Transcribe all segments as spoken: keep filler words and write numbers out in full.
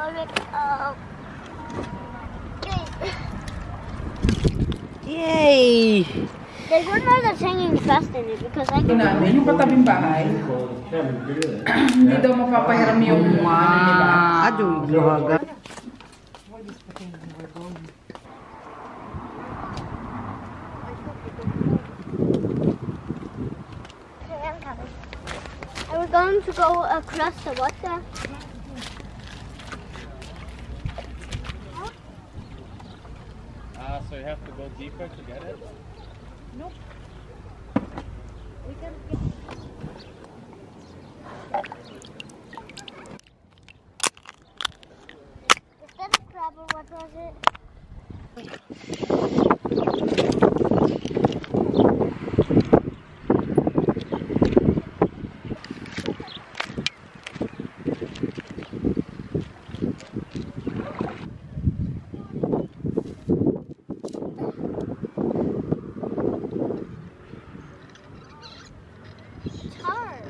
Uh, Yay! There's one more that's hanging fast in it because I can. Namin, yung katabing bahay, hindi daw mapapahiram yung ano, di ba? Aduh, graga. Okay, I'm coming. And we're going to go across the water. Ah, so you have to go deeper to get it? Nope. We can get. Is that a crab or what was it? It's hard.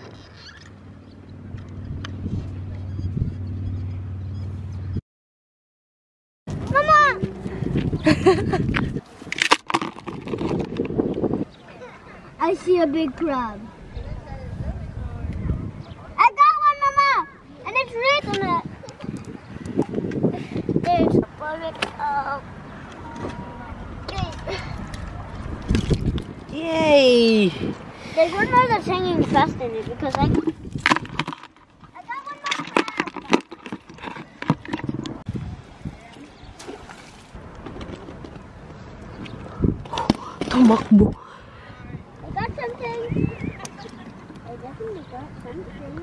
Mama! I see a big crab. I got one, Mama! And it's red on it. There's a bullet of... Yay! There's one more that's hanging fast in it because I... I got one more crab! Tumakbo. I got something. I definitely got something.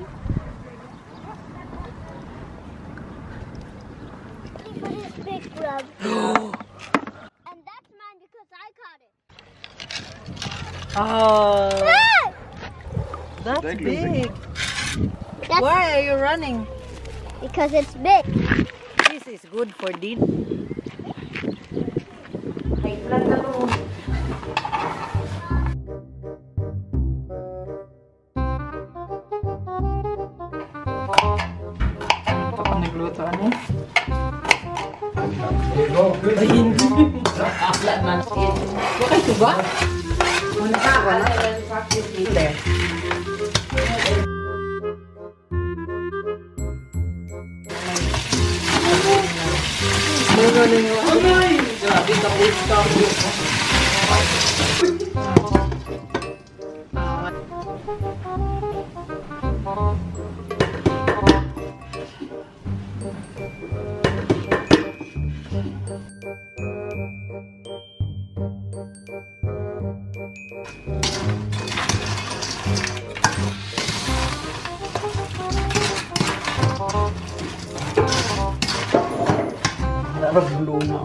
Look at this big crab. And that's mine because I caught it. Oh, Ah! that's Thank you. big. That's Why are you running? because it's big. This is good for dinner. Ay, plan na to. Ako nagluto, ano? Ayun. Akla man skin. Bakit ito ba? Ano ka? Wala. Hindi. Ano na yung... Ano yun? Grabe ka po ito. Naraglo na.